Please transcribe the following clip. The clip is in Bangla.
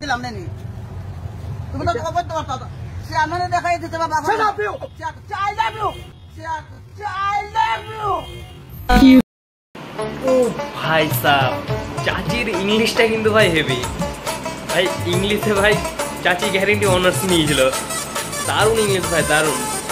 দিলাম নেনি তুমি তো খবর তো কথা সে আমারে দেখাই দিতে বাবা I love you I love you I love you ও ভাই সাহেব চাচির ইংলিশটা কিন্তু ভাই হেভি ভাই ইংলিশে ভাই চাচি গ্যারেন্টি অনার্স নিয়েছিল দারুণ ইংলিশ ভাই দারুণ